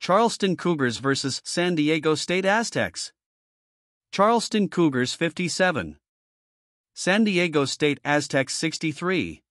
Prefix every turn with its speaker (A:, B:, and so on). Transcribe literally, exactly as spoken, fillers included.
A: Charleston Cougars versus San Diego State Aztecs. Charleston Cougars fifty-seven. San Diego State Aztecs sixty-three.